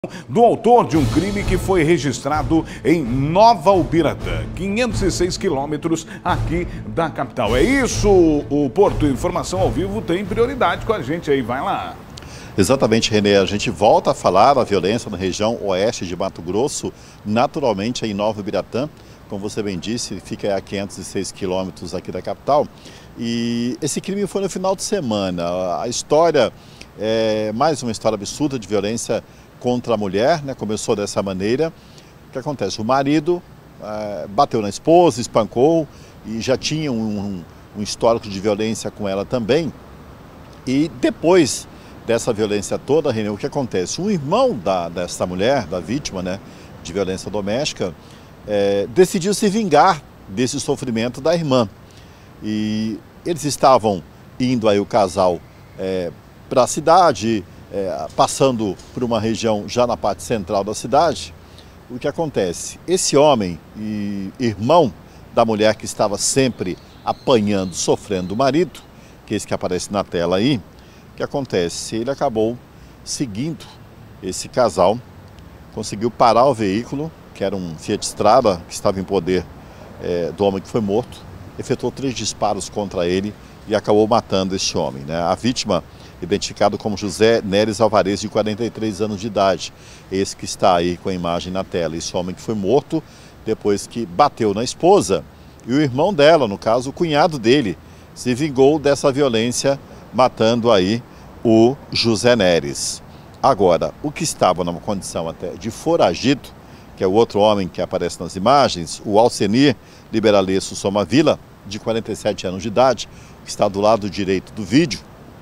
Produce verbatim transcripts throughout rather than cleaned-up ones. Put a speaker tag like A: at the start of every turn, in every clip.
A: do autor de um crime que foi registrado em Nova Ubiratã, quinhentos e seis quilômetros aqui da capital. É isso, o Porto Informação ao Vivo tem prioridade com a gente aí, vai lá.
B: Exatamente, Renê. A gente volta a falar da violência na região oeste de Mato Grosso, naturalmente em Nova Ubiratã, como você bem disse, fica a quinhentos e seis quilômetros aqui da capital. E esse crime foi no final de semana. A história é mais uma história absurda de violência contra a mulher, né? Começou dessa maneira. O que acontece? O marido é, bateu na esposa, espancou e já tinha um, um histórico de violência com ela também. E depois dessa violência toda, Renê, o que acontece? Um irmão da, dessa mulher, da vítima, né, de violência doméstica, é, decidiu se vingar desse sofrimento da irmã. E eles estavam indo aí, o casal, é, para a cidade, é, passando por uma região já na parte central da cidade. O que acontece? Esse homem e irmão da mulher que estava sempre apanhando, sofrendo o marido, que é esse que aparece na tela aí, o que acontece? Ele acabou seguindo esse casal, conseguiu parar o veículo, que era um Fiat Strada, que estava em poder é, do homem que foi morto, efetuou três disparos contra ele e acabou matando esse homem, né? A vítima, identificado como José Neres Alvarez, de quarenta e três anos de idade, esse que está aí com a imagem na tela, esse homem que foi morto depois que bateu na esposa, e o irmão dela, no caso o cunhado dele, se vingou dessa violência, matando aí o José Neres. Agora, o que estava numa condição até de foragido, que é o outro homem que aparece nas imagens, o Alcenir Liberalesso Somavila, de quarenta e sete anos de idade, que está do lado direito do vídeo.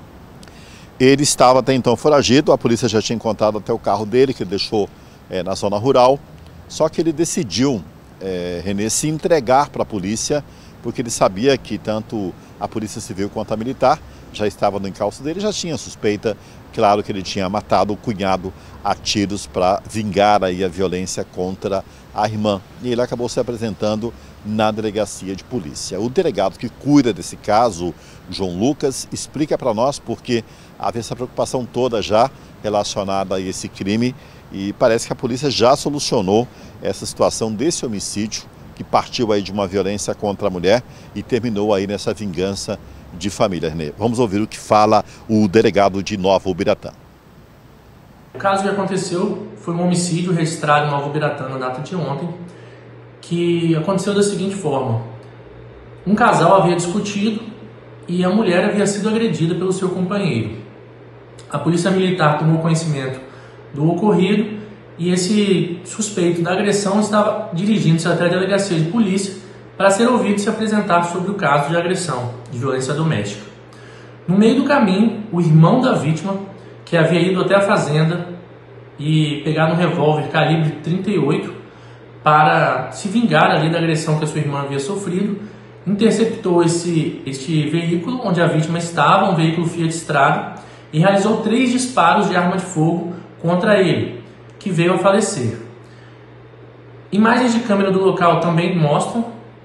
B: Ele estava até então foragido, a polícia já tinha encontrado até o carro dele, que ele deixou é, na zona rural, só que ele decidiu, é, Renê, se entregar para a polícia, porque ele sabia que tanto a Polícia Civil quanto a Militar já estava no encalço dele, já tinha suspeita, claro que ele tinha matado o cunhado a tiros para vingar aí a violência contra a irmã. E ele acabou se apresentando na delegacia de polícia. O delegado que cuida desse caso, João Lucas, explica para nós porque havia essa preocupação toda já relacionada a esse crime e parece que a polícia já solucionou essa situação desse homicídio que partiu aí de uma violência contra a mulher e terminou aí nessa vingança de família, Renê. Vamos ouvir o que fala o delegado de Nova Ubiratã.
C: O caso que aconteceu foi um homicídio registrado em Nova Ubiratã na data de ontem, que aconteceu da seguinte forma. Um casal havia discutido e a mulher havia sido agredida pelo seu companheiro. A polícia militar tomou conhecimento do ocorrido e esse suspeito da agressão estava dirigindo-se até a delegacia de polícia para ser ouvido e se apresentar sobre o caso de agressão, de violência doméstica. No meio do caminho, o irmão da vítima, que havia ido até a fazenda e pegado um revólver calibre trinta e oito para se vingar ali da agressão que a sua irmã havia sofrido, interceptou esse, este veículo onde a vítima estava, um veículo Fiat Strada, e realizou três disparos de arma de fogo contra ele, que veio a falecer. Imagens de câmera do local também mostram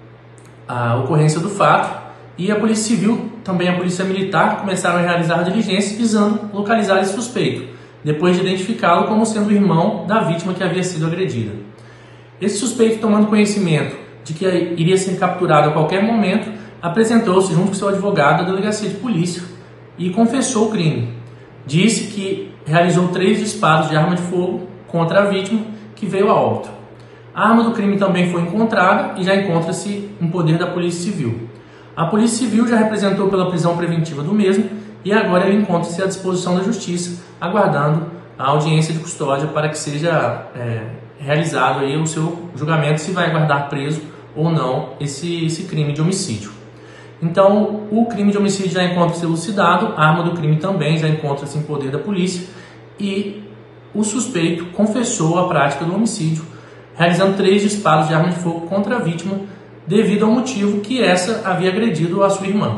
C: a ocorrência do fato e a Polícia Civil, também a Polícia Militar, começaram a realizar diligências visando localizar esse suspeito, depois de identificá-lo como sendo o irmão da vítima que havia sido agredida. Esse suspeito, tomando conhecimento de que iria ser capturado a qualquer momento, apresentou-se junto com seu advogado à delegacia de polícia e confessou o crime. Disse que realizou três disparos de arma de fogo contra a vítima, que veio a óbito. A arma do crime também foi encontrada e já encontra-se em poder da Polícia Civil. A Polícia Civil já representou pela prisão preventiva do mesmo e agora ele encontra-se à disposição da Justiça, aguardando a audiência de custódia para que seja é, realizado aí o seu julgamento, se vai guardar preso ou não esse, esse crime de homicídio. Então, o crime de homicídio já encontra-se elucidado, a arma do crime também já encontra-se em poder da polícia e o suspeito confessou a prática do homicídio, realizando três disparos de arma de fogo contra a vítima, devido ao motivo que essa havia agredido a sua irmã.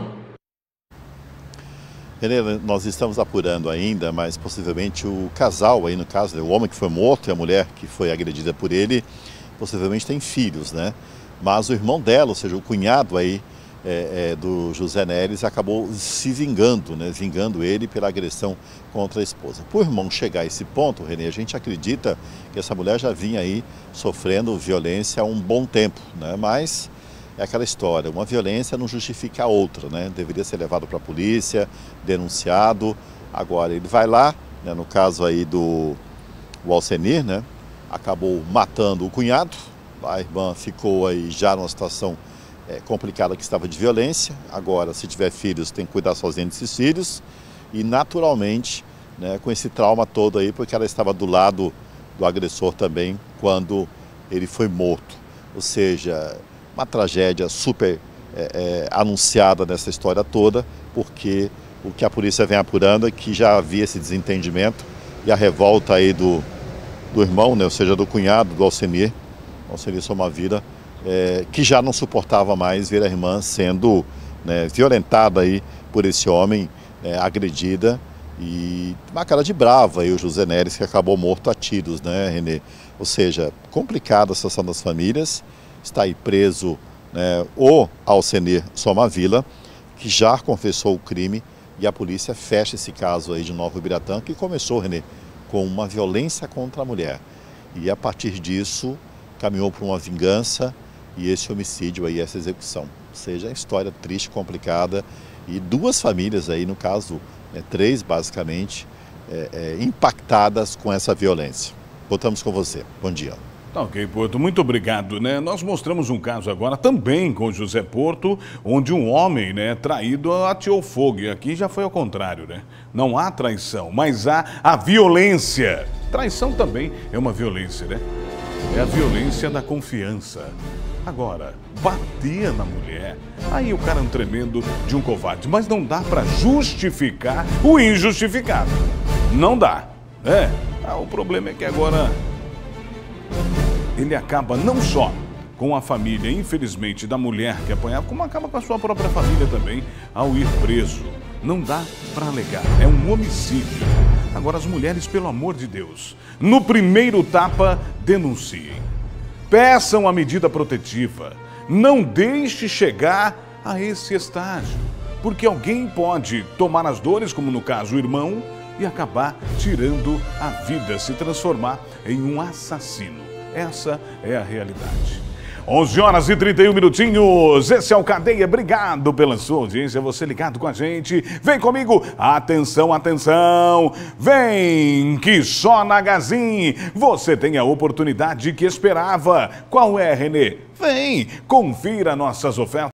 B: Helena, nós estamos apurando ainda, mas possivelmente o casal aí, no caso, o homem que foi morto e a mulher que foi agredida por ele, possivelmente tem filhos, né? Mas o irmão dela, ou seja, o cunhado aí é, é, do José Neres acabou se vingando, né? Vingando ele pela agressão contra a esposa. Por irmão chegar a esse ponto, Renê, a gente acredita que essa mulher já vinha aí sofrendo violência há um bom tempo, né? Mas é aquela história, uma violência não justifica a outra, né? Deveria ser levado para a polícia, denunciado. Agora ele vai lá, né? No caso aí do o Alcenir, né? Acabou matando o cunhado, a irmã ficou aí já numa situação é, complicada que estava de violência. Agora, se tiver filhos, tem que cuidar sozinha desses filhos e naturalmente, né, com esse trauma todo aí, porque ela estava do lado do agressor também quando ele foi morto. Ou seja, uma tragédia super é, é, anunciada nessa história toda, porque o que a polícia vem apurando é que já havia esse desentendimento e a revolta aí do, do irmão, né, ou seja, do cunhado do Alcenir, Alcenir Somavila, é, que já não suportava mais ver a irmã sendo, né, violentada aí por esse homem, é, agredida e uma cara de brava aí o José Neres, que acabou morto a tiros, né, Renê? Ou seja, complicada a situação das famílias, está aí preso, né, o Alcenir Somavila, que já confessou o crime e a polícia fecha esse caso aí de Nova Ubiratã, que começou, Renê, com uma violência contra a mulher. E a partir disso, caminhou para uma vingança e esse homicídio aí, essa execução. Ou seja, é história triste, complicada e duas famílias aí, no caso, né, três basicamente, é, é, impactadas com essa violência. Voltamos com você. Bom dia.
A: Tá ok, Porto, muito obrigado, né? Nós mostramos um caso agora também com o José Porto, onde um homem, né, traído ateou fogo. E aqui já foi ao contrário, né? Não há traição, mas há a violência. Traição também é uma violência, né? É a violência da confiança. Agora, bater na mulher, aí o cara é um tremendo de um covarde, mas não dá para justificar o injustificado. Não dá, é. Ah, o problema é que agora ele acaba não só com a família, infelizmente, da mulher que apanhava, como acaba com a sua própria família também ao ir preso. Não dá para alegar, é um homicídio. Agora as mulheres, pelo amor de Deus, no primeiro tapa, denunciem. Peçam a medida protetiva. Não deixe chegar a esse estágio, porque alguém pode tomar as dores, como no caso o irmão, e acabar tirando a vida, se transformar em um assassino. Essa é a realidade. onze horas e trinta e um minutinhos, esse é o Cadeia, obrigado pela sua audiência, você ligado com a gente, vem comigo, atenção, atenção, vem que só na Gazin você tem a oportunidade que esperava. Qual é, Renê? Vem, confira nossas ofertas.